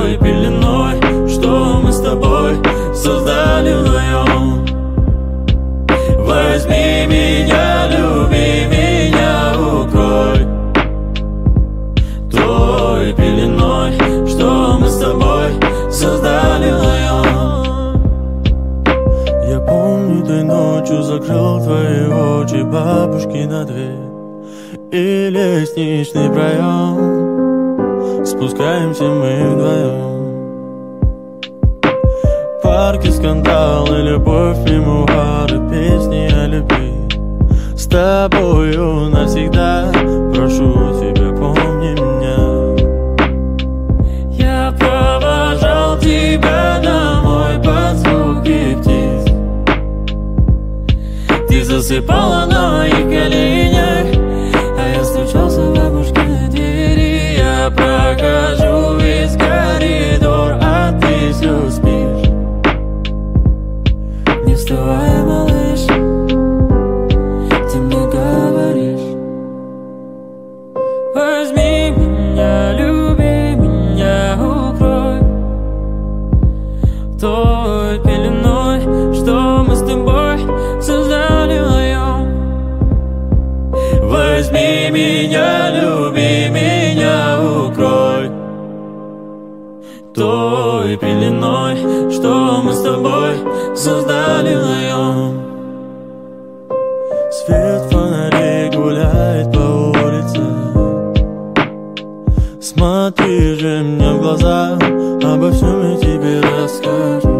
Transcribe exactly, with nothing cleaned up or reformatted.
той пеленой, что мы с тобой создали вдвоем. Возьми меня, люби меня, укрой той пеленой, что мы с тобой создали вдвоем. Я помню, той ночью закрыл твои очи, бабушки на дверь и лестничный проем. Спускаемся мы вдвоем. Парки, скандалы, любовь, мемуары, песни о любви. С тобою навсегда, прошу тебя, помни меня. Я провожал тебя домой под звуки птиц. Ты засыпала на моих коленях, а я стучался в бабушкиной двери. Я прохожу весь коридор, а ты все спишь. Не вставай, малыш, ты мне говоришь: возьми меня, люби меня, укрой той пеленой, что мы с тобой создали вдвоем. Возьми меня, люби меня, укрой той пеленой, что мы с тобой создали вдвоем. Свет фонарей гуляет по улице. Смотри же мне в глаза, обо всем я тебе расскажу.